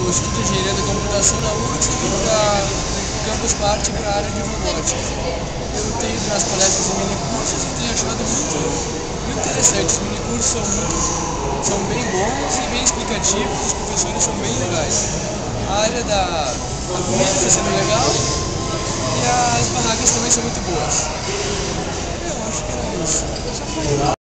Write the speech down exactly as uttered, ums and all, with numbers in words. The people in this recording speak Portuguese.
eu estudo engenharia da computação na U F S C e da Campus Party para a área de robótica. Eu tenho ido nas palestras e minicursos e tenho achado muito, muito interessante. Os minicursos são, muito, são bem bons e bem explicativos, os professores são bem legais. A área da a comida está sendo legal e as barracas também são muito boas. Eu acho que é isso.